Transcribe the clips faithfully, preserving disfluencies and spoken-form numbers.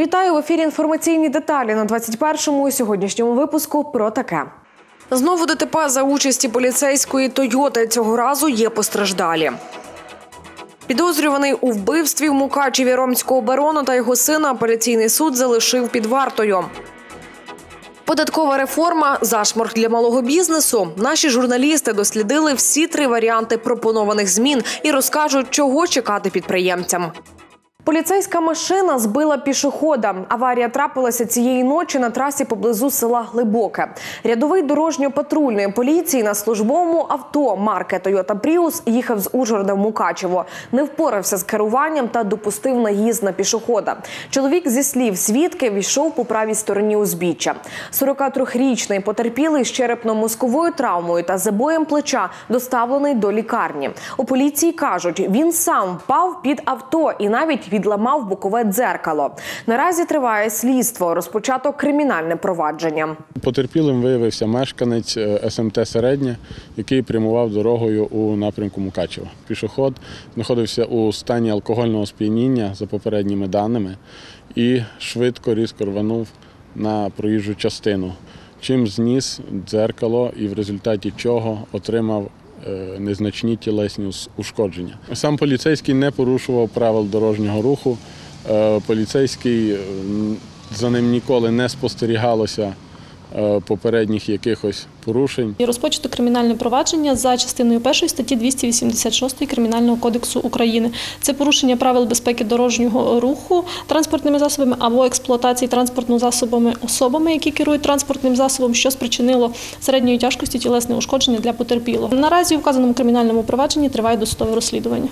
Вітаю в ефірі «Інформаційні деталі» на двадцять першому і сьогоднішньому випуску про таке. Знову ДТП за участі поліцейської «Тойоти». Цього разу є постраждалі. Підозрюваний у вбивстві в Мукачеві ромського барона та його сина апеляційний суд залишив під вартою. Податкова реформа – зашморг для малого бізнесу. Наші журналісти дослідили всі три варіанти пропонованих змін і розкажуть, чого чекати підприємцям. Поліцейська машина збила пішохода. Аварія трапилася цієї ночі на трасі поблизу села Глибоке. Рядовий дорожньо-патрульної поліції на службовому авто марки «Тойота Пріус» їхав з Ужгорода в Мукачево. Не впорався з керуванням та допустив наїзд на пішохода. Чоловік, зі слів свідків, йшов по правій стороні узбіччя. сорокатрирічний потерпілий з черепно-мозковою травмою та забоєм плеча доставлений до лікарні. У поліції кажуть, він сам впав під авто і навіть відламав бокове дзеркало. Наразі триває слідство, розпочато кримінальне провадження. Потерпілим виявився мешканець ес ем те «Середнє», який прямував дорогою у напрямку Мукачева. Пішохід знаходився у стані алкогольного сп'яніння, за попередніми даними, і швидко, різко рванув на проїжджу частину, чим зніс дзеркало і в результаті чого отримав незначні тілесні ушкодження. Сам поліцейський не порушував правил дорожнього руху. Поліцейський, за ним ніколи не спостерігалося попередніх якихось порушень. Розпочато кримінальне провадження за частиною першої статті двісті вісімдесят шість Кримінального кодексу України. Це порушення правил безпеки дорожнього руху транспортними засобами або експлуатації транспортного засобами особами, які керують транспортним засобом, що спричинило середньої тяжкості тілесне ушкодження для потерпілого. Наразі у вказаному кримінальному провадженні триває досудове розслідування.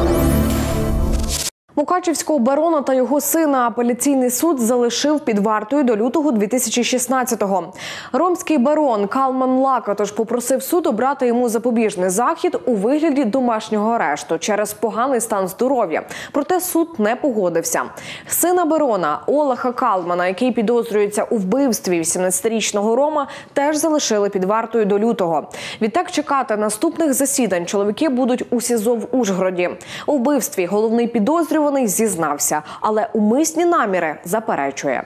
Мукачевського барона та його сина апеляційний суд залишив під вартою до лютого дві тисячі шістнадцятого. Ромський барон Калман Лакатош попросив суд обрати йому запобіжний захід у вигляді домашнього арешту через поганий стан здоров'я. Проте суд не погодився. Сина барона Олега Калмана, який підозрюється у вбивстві вісімнадцятирічного Рома, теж залишили під вартою до лютого. Відтак чекати наступних засідань чоловіки будуть у СІЗО в Ужгороді. У вбивстві головний підозрюваний зізнався, але умисні наміри заперечує.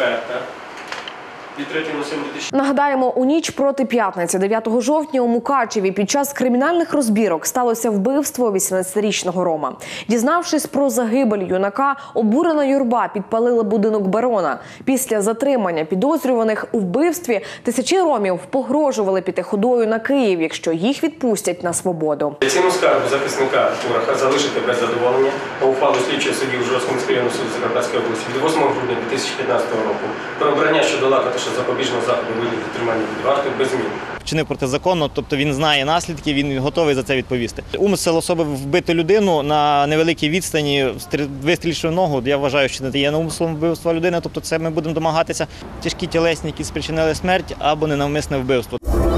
Нагадаємо, у ніч проти п'ятниці, дев'ятого жовтня, у Мукачеві під час кримінальних розбірок сталося вбивство вісімнадцятирічного Рома. Дізнавшись про загибель юнака, обурена юрба підпалила будинок барона. Після затримання підозрюваних у вбивстві тисячі ромів погрожували піти ходою на Київ, якщо їх відпустять на свободу. Ціну скаргу захисника Кураха залишити без задоволення. По ухвалу слідчого судді Ужгородського міськрайонного суду Закарпатської області від восьмого грудня дві тисячі п'ятнадцятого року про обрання щодо Лакатоша запобіжного заходу у вигляді тримання під вартою без змін. Вчинив протизаконно, тобто він знає наслідки, він готовий за це відповісти. Умисел особи вбити людину на невеликій відстані, вистріливши в ногу, я вважаю, що не є умислом вбивства людини, тобто це ми будемо домагатися тяжкі тілесні, які спричинили смерть, або ненавмисне вбивство.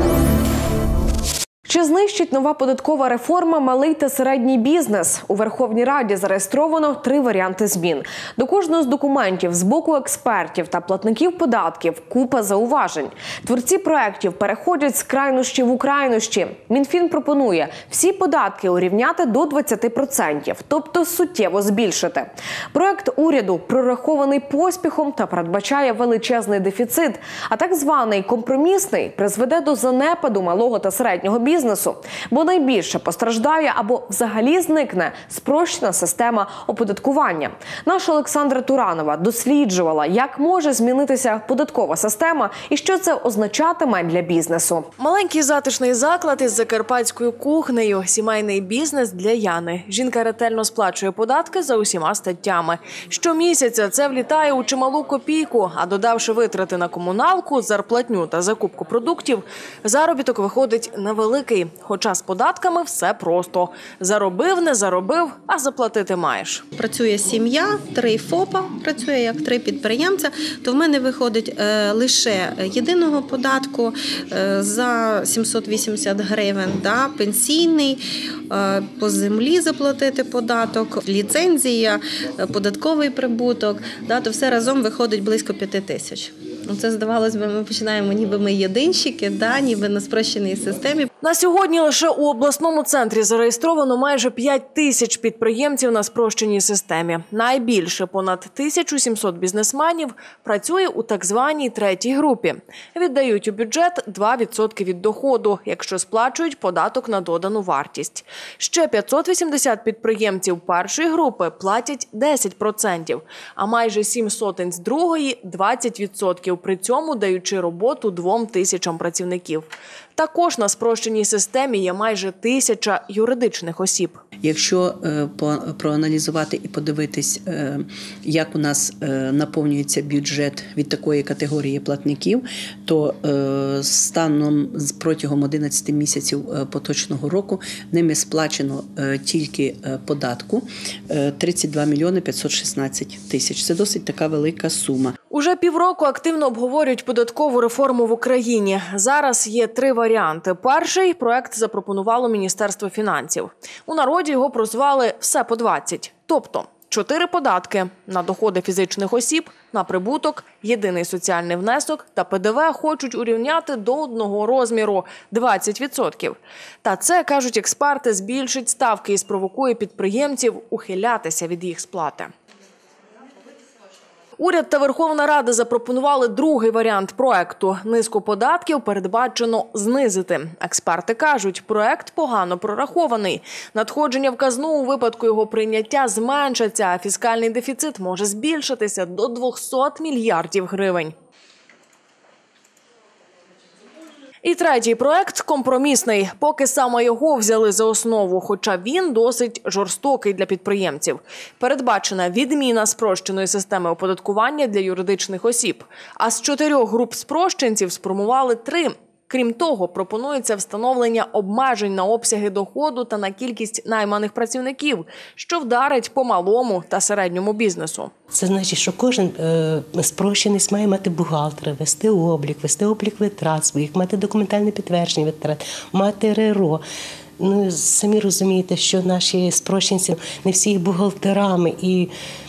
Чи знищить нова податкова реформа малий та середній бізнес? У Верховній Раді зареєстровано три варіанти змін. До кожного з документів з боку експертів та платників податків купа зауважень. Творці проєктів переходять з крайнощів у крайнощі. Мінфін пропонує всі податки урівняти до двадцяти відсотків, тобто суттєво збільшити. Проєкт уряду прорахований поспіхом та передбачає величезний дефіцит, а так званий компромісний призведе до занепаду малого та середнього бізнесу. Бізнесу, бо найбільше постраждає або взагалі зникне спрощена система оподаткування. Наша Олександра Туранова досліджувала, як може змінитися податкова система і що це означатиме для бізнесу. Маленький затишний заклад із закарпатською кухнею, сімейний бізнес для Яни. Жінка ретельно сплачує податки за усіма статтями. Щомісяця це влітає у чималу копійку, а додавши витрати на комуналку, зарплатню та закупку продуктів, заробіток виходить невеликий. Хоча з податками все просто. Заробив, не заробив, а заплатити маєш. Працює сім'я, три ФОПа, працює як три підприємця, то в мене виходить е, лише єдиного податку е, за сімсот вісімдесят гривень, да, пенсійний, е, по землі заплатити податок, ліцензія, е, податковий прибуток, да, то все разом виходить близько п'яти тисяч. Це, здавалось би, ми починаємо, ніби ми єдинщики, да, ніби на спрощеній системі. На сьогодні лише у обласному центрі зареєстровано майже п'ять тисяч підприємців на спрощеній системі. Найбільше, понад тисяча сімсот бізнесменів, працює у так званій третій групі. Віддають у бюджет два відсотки від доходу, якщо сплачують податок на додану вартість. Ще п'ятсот вісімдесят підприємців першої групи платять десять відсотків, а майже сім сотень з другої – двадцять відсотків, при цьому даючи роботу двом тисячам працівників. Також на спрощеній системі є майже тисяча юридичних осіб. Якщо проаналізувати і подивитись, як у нас наповнюється бюджет від такої категорії платників, то станом протягом одинадцяти місяців поточного року ними сплачено тільки податку тридцять два мільйони п'ятсот шістнадцять тисяч. Це досить така велика сума. Уже півроку активно обговорюють податкову реформу в Україні. Зараз є три варіанти. Перший – проект запропонувало Міністерство фінансів. У народі його прозвали «все по двадцять». Тобто чотири податки – на доходи фізичних осіб, на прибуток, єдиний соціальний внесок та Пе Де Ве хочуть урівняти до одного розміру – двадцять відсотків. Та це, кажуть експерти, збільшить ставки і спровокує підприємців ухилятися від їх сплати. Уряд та Верховна Рада запропонували другий варіант проекту. Низку податків передбачено знизити. Експерти кажуть, проект погано прорахований. Надходження в казну у випадку його прийняття зменшаться, а фіскальний дефіцит може збільшитися до двохсот мільярдів гривень. І третій проект – компромісний. Поки саме його взяли за основу, хоча він досить жорстокий для підприємців. Передбачена відміна спрощеної системи оподаткування для юридичних осіб. А з чотирьох груп спрощенців сформували три. Крім того, пропонується встановлення обмежень на обсяги доходу та на кількість найманих працівників, що вдарить по малому та середньому бізнесу. Це значить, що кожен е, спрощений має мати бухгалтера, вести облік, вести облік витрат своїх, мати документальне підтвердження витрат, мати Р Ер О. Ну, самі розумієте, що наші спрощенці не всі бухгалтерами і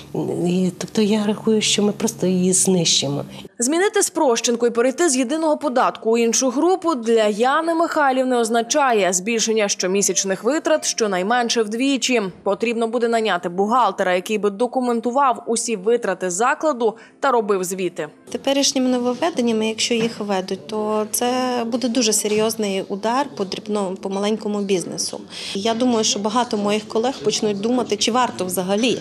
І, тобто я рахую, що ми просто її знищимо. Змінити спрощенку і перейти з єдиного податку у іншу групу для Яни Михайлівни означає збільшення щомісячних витрат щонайменше вдвічі. Потрібно буде наняти бухгалтера, який би документував усі витрати закладу та робив звіти. Теперішніми нововведеннями, якщо їх введуть, то це буде дуже серйозний удар по дрібному, по маленькому бізнесу. Я думаю, що багато моїх колег почнуть думати, чи варто взагалі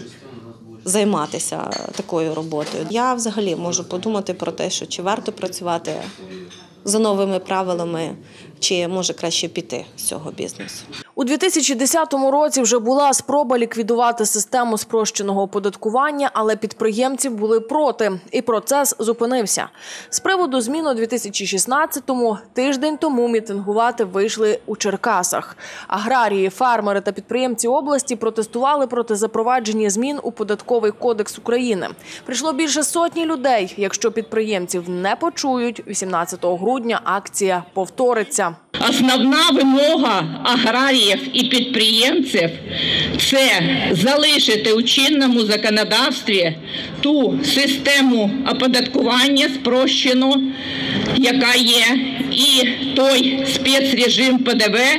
займатися такою роботою. Я взагалі можу подумати про те, що чи варто працювати за новими правилами, чи може краще піти з цього бізнесу. У дві тисячі десятому році вже була спроба ліквідувати систему спрощеного оподаткування, але підприємці були проти, і процес зупинився. З приводу змін у дві тисячі шістнадцятому тиждень тому мітингувати вийшли у Черкасах. Аграрії, фермери та підприємці області протестували проти запровадження змін у Податковий кодекс України. Прийшло більше сотні людей. Якщо підприємців не почують, вісімнадцятого грудня акція повториться. Основна вимога аграріїв і підприємців – це залишити у чинному законодавстві ту систему оподаткування спрощену, яка є, і той спецрежим Пе Де Ве,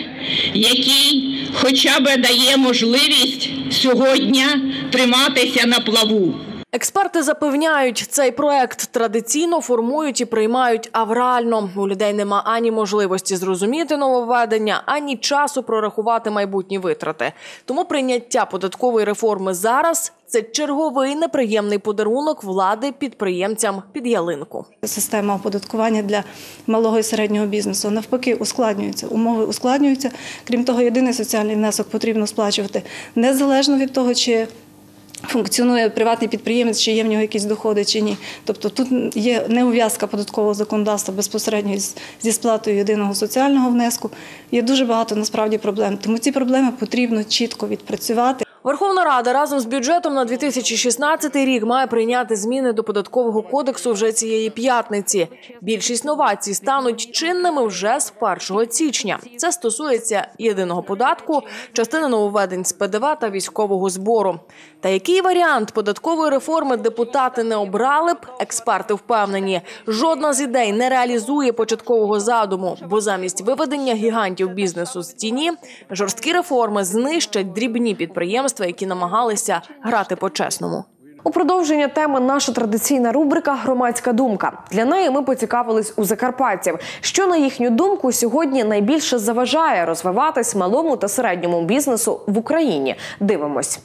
який хоча б дає можливість сьогодні триматися на плаву. Експерти запевняють, цей проект традиційно формують і приймають аврально. У людей нема ані можливості зрозуміти нововведення, ані часу прорахувати майбутні витрати. Тому прийняття податкової реформи зараз – це черговий неприємний подарунок влади підприємцям під ялинку. Система оподаткування для малого і середнього бізнесу навпаки ускладнюється, умови ускладнюються. Крім того, єдиний соціальний внесок потрібно сплачувати незалежно від того, чи функціонує приватний підприємець, чи є в нього якісь доходи, чи ні. Тобто тут є неув'язка податкового законодавства безпосередньо зі сплатою єдиного соціального внеску. Є дуже багато насправді проблем. Тому ці проблеми потрібно чітко відпрацювати. Верховна Рада разом з бюджетом на дві тисячі шістнадцятий рік має прийняти зміни до Податкового кодексу вже цієї п'ятниці. Більшість новацій стануть чинними вже з першого січня. Це стосується єдиного податку, частини нововведень з Пе Де Ве та військового збору. Та який варіант податкової реформи депутати не обрали б, експерти впевнені, жодна з ідей не реалізує початкового задуму, бо замість виведення гігантів бізнесу з тіні, жорсткі реформи знищать дрібні підприємства, які намагалися грати по-чесному. У продовження теми наша традиційна рубрика «Громадська думка». Для неї ми поцікавились у закарпатців, що, на їхню думку, сьогодні найбільше заважає розвиватись малому та середньому бізнесу в Україні. Дивимось.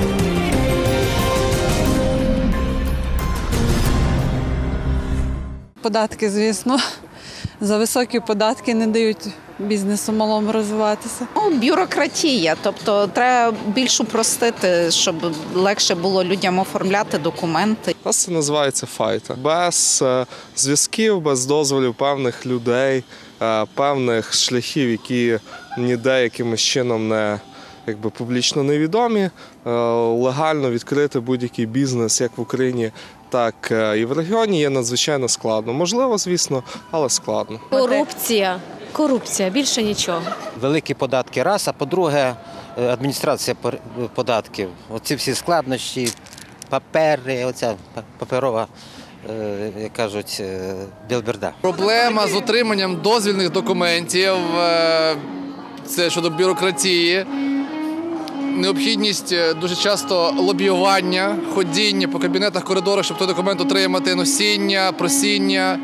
Податки, звісно. За високі податки не дають бізнесу малому розвиватися. Ну, бюрократія, тобто треба більш упростити, щоб легше було людям оформляти документи. Це називається файта. Без е, зв'язків, без дозволів певних людей, е, певних шляхів, які ніде якимось чином не якби публічно невідомі, е, легально відкрити будь-який бізнес як в Україні, так і в регіоні є надзвичайно складно. Можливо, звісно, але складно. Корупція. Корупція, більше нічого. Великі податки раз, а по-друге, адміністрація податків. Оці всі складнощі, папери, оця паперова, як кажуть, білберда. Проблема з отриманням дозвільних документів, це щодо бюрократії. Необхідність дуже часто лобіювання, ходіння по кабінетах, коридорах, щоб той документ отримати, носіння, просіння.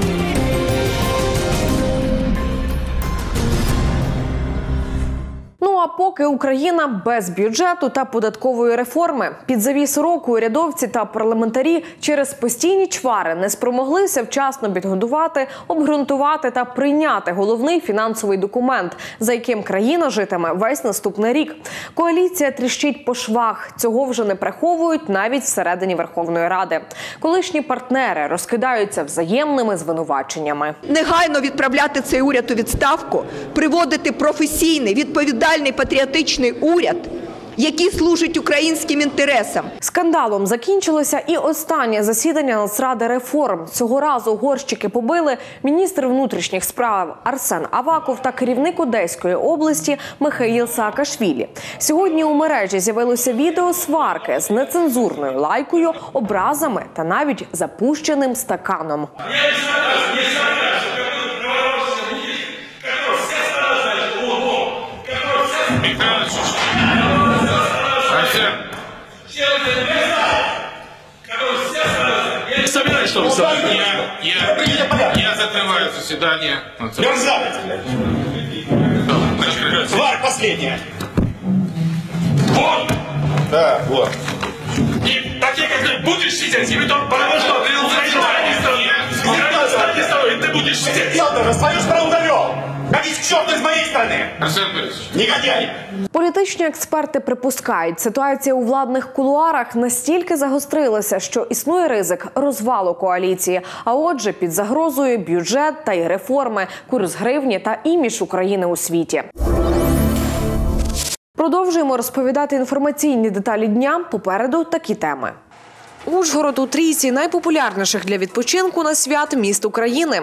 Ну а поки Україна без бюджету та податкової реформи. Під завіс року урядовці та парламентарі через постійні чвари не спромоглися вчасно підготувати, обґрунтувати та прийняти головний фінансовий документ, за яким країна житиме весь наступний рік. Коаліція тріщить по швах. Цього вже не приховують навіть всередині Верховної Ради. Колишні партнери розкидаються взаємними звинуваченнями. Негайно відправляти цей уряд у відставку, приводити професійний, відповідальний, патріотичний уряд, який служить українським інтересам. Скандалом закінчилося і останнє засідання Нацради реформ. Цього разу горщики побили міністр внутрішніх справ Арсен Аваков та керівник Одеської області Михаїл Саакашвілі. Сьогодні у мережі з'явилося відео сварки з нецензурною лайкою, образами та навіть запущеним стаканом. Собираюсь, чтобы я, я, я закрываю заседание. Тварь последняя. Вон! Да, вот. И такие, как ты, будешь сидеть, и потом, потому что ты уходишь с тобой, и ты будешь сидеть. Я даже свою страну довел. Ходить к черту из моей страны. Арсен Борисович. Негодяй. Політичні експерти припускають, ситуація у владних кулуарах настільки загострилася, що існує ризик розвалу коаліції. А отже, під загрозою бюджет та й реформи, курс гривні та імідж України у світі. Продовжуємо розповідати інформаційні деталі дня. Попереду такі теми. Ужгород у трійці найпопулярніших для відпочинку на свят міст України.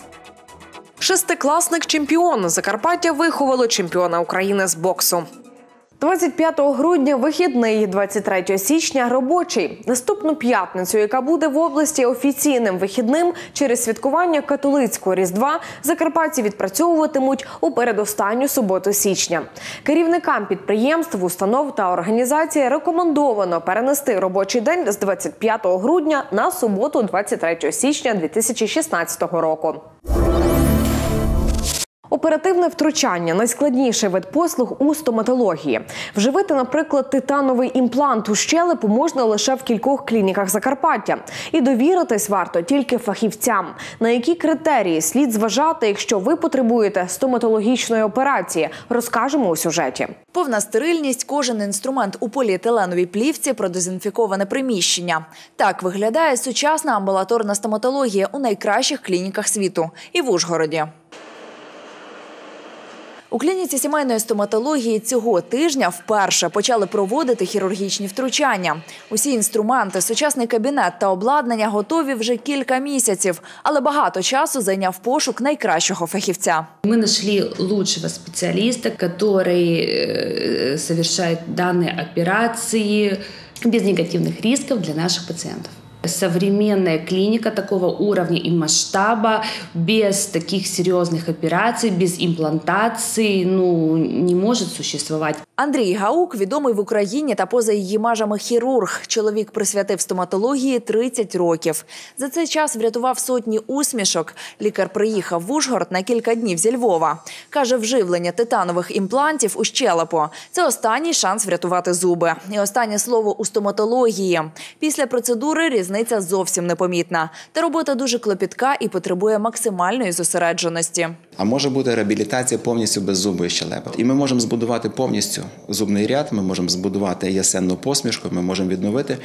Шестикласник-чемпіон. Закарпаття виховало чемпіона України з боксу. двадцять п'ятого грудня – вихідний, двадцять третього січня – робочий. Наступну п'ятницю, яка буде в області офіційним вихідним через святкування католицького Різдва, закарпатці відпрацьовуватимуть у передостанню суботу січня. Керівникам підприємств, установ та організацій рекомендовано перенести робочий день з двадцять п'ятого грудня на суботу двадцять третього січня дві тисячі шістнадцятого року. Оперативне втручання – найскладніший вид послуг у стоматології. Вживити, наприклад, титановий імплант у щелепу можна лише в кількох клініках Закарпаття. І довіритись варто тільки фахівцям. На які критерії слід зважати, якщо ви потребуєте стоматологічної операції, розкажемо у сюжеті. Повна стерильність, кожен інструмент у поліетиленовій плівці, продезінфіковане приміщення. Так виглядає сучасна амбулаторна стоматологія у найкращих клініках світу. І в Ужгороді. У У клініці сімейної стоматології цього тижня вперше почали проводити хірургічні втручання. Усі інструменти, сучасний кабінет та обладнання готові вже кілька місяців, але багато часу зайняв пошук найкращого фахівця. Мы нашли лучшего специалиста, который совершает данные операции без негативных рисков для наших пациентов. Современная клиника такого уровня и масштаба, без таких серьезных операций, без имплантаций, ну, не может существовать. Андрій Гаук – відомий в Україні та поза її межами хірург. Чоловік присвятив стоматології тридцять років. За цей час врятував сотні усмішок. Лікар приїхав в Ужгород на кілька днів зі Львова. Каже, вживлення титанових імплантів у щелепу – це останній шанс врятувати зуби. І останнє слово у стоматології. Після процедури різниця зовсім непомітна. Та робота дуже клопітка і потребує максимальної зосередженості. А може бути реабілітація повністю без зубної щелепи. І ми можемо збудувати повністю зубний ряд, ми можемо збудувати ясенну посмішку, ми можемо відновити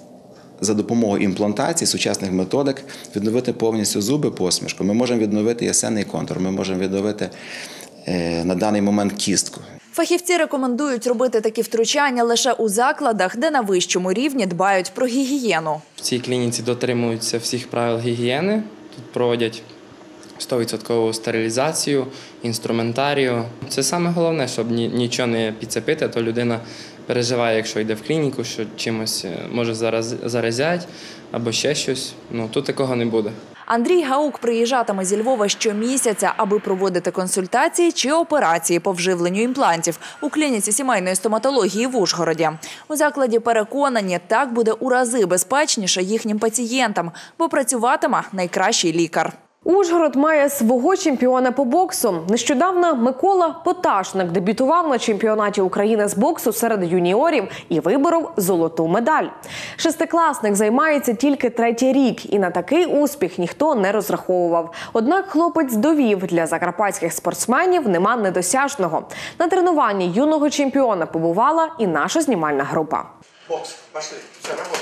за допомогою імплантації, сучасних методик, відновити повністю зуби, посмішку. Ми можемо відновити ясенний контур, ми можемо відновити е, на даний момент кістку. Фахівці рекомендують робити такі втручання лише у закладах, де на вищому рівні дбають про гігієну. В цій клініці дотримуються всіх правил гігієни, тут проводять сто відсотків стерилізацію, інструментарію. Це саме головне, щоб нічого не підцепити, а то людина переживає, якщо йде в клініку, що чимось може зараз заразять або ще щось. Ну, тут такого не буде. Андрій Гаук приїжджатиме зі Львова щомісяця, аби проводити консультації чи операції по вживленню імплантів у клініці сімейної стоматології в Ужгороді. У закладі переконані, так буде у рази безпечніше їхнім пацієнтам, бо працюватиме найкращий лікар. Ужгород має свого чемпіона по боксу. Нещодавно Микола Поташник дебютував на чемпіонаті України з боксу серед юніорів і виборов золоту медаль. Шестикласник займається тільки третій рік, і на такий успіх ніхто не розраховував. Однак хлопець довів, для закарпатських спортсменів нема недосяжного. На тренуванні юного чемпіона побувала і наша знімальна група. Бокс, пошли, все, работаем.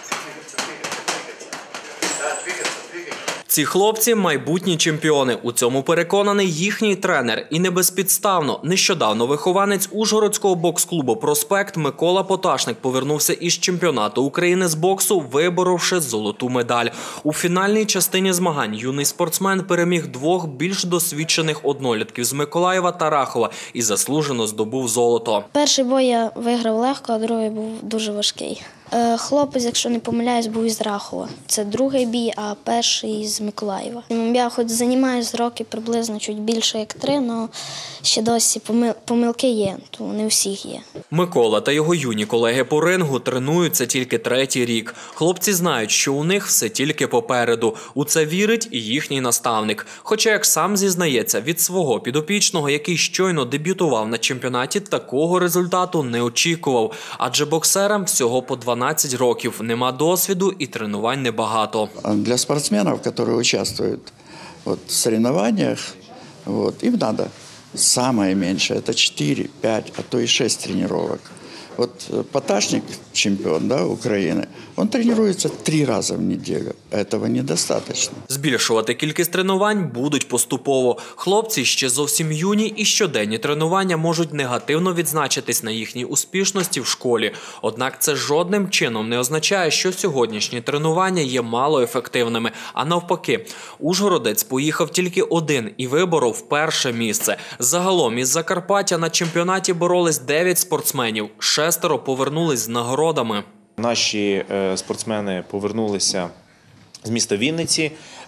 Ці хлопці – майбутні чемпіони. У цьому переконаний їхній тренер. І не безпідставно. Нещодавно вихованець Ужгородського бокс-клубу «Проспект» Микола Поташник повернувся із чемпіонату України з боксу, виборовши золоту медаль. У фінальній частині змагань юний спортсмен переміг двох більш досвідчених однолітків з Миколаєва та Рахова і заслужено здобув золото. Перший бой я виграв легко, а другий був дуже важкий. Хлопець, якщо не помиляюсь, був із Рахова. Це другий бій, а перший з Миколаєва. Я хоч займаюся роки приблизно чуть більше як три, але ще досі помилки є, то не у всіх є. Микола та його юні колеги по рингу тренуються тільки третій рік. Хлопці знають, що у них все тільки попереду. У це вірить і їхній наставник. Хоча, як сам зізнається, від свого підопічного, який щойно дебютував на чемпіонаті, такого результату не очікував. Адже боксерам всього по дванадцять років, нема досвіду і тренувань небагато. Для спортсменів, які участвують вот, в соревнованиях, вот, им надо самое меньшее, это четыре-пять, а то и шесть тренировок. Вот Поташник, чемпион, да, Украины, он тренируется три раза в неделю. Этого недостаточно. Збільшувати кількість тренувань будуть поступово. Хлопці ще зовсім юні і щоденні тренування можуть негативно відзначитись на їхній успішності в школі. Однак це жодним чином не означає, що сьогоднішні тренування є малоефективними. А навпаки, ужгородець поїхав тільки один і виборов перше місце. Загалом із Закарпаття на чемпіонаті боролись дев'ять спортсменів. Шестеро повернулись з нагородами. Наші спортсмени повернулися з міста Вінниці,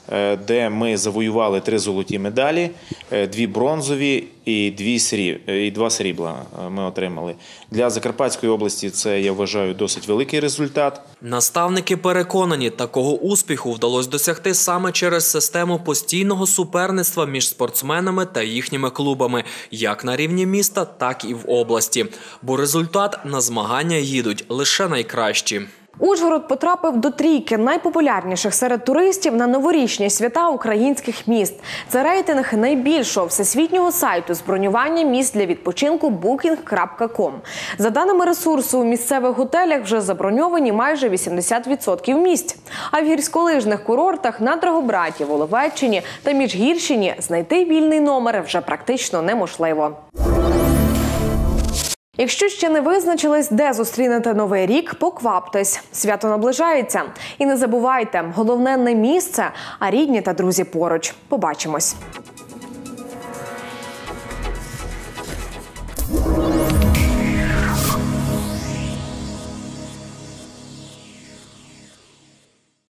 де ми завоювали три золоті медалі, дві бронзові і, дві сріб... і два срібла ми отримали. Для Закарпатської області це, я вважаю, досить великий результат. Наставники переконані, такого успіху вдалося досягти саме через систему постійного суперництва між спортсменами та їхніми клубами, як на рівні міста, так і в області. Бо результат на змагання їдуть лише найкращі. Ужгород потрапив до трійки найпопулярніших серед туристів на новорічні свята українських міст. Це рейтинг найбільшого всесвітнього сайту з бронювання місць для відпочинку букінг крапка ком. За даними ресурсу, у місцевих готелях вже заброньовані майже вісімдесят відсотків місць. А в гірськолижних курортах на Драгобраті, Воловеччині та Міжгірщині знайти вільний номер вже практично неможливо. Якщо ще не визначились, де зустрінете Новий рік, покваптесь. Свято наближається. І не забувайте, головне не місце, а рідні та друзі поруч. Побачимось.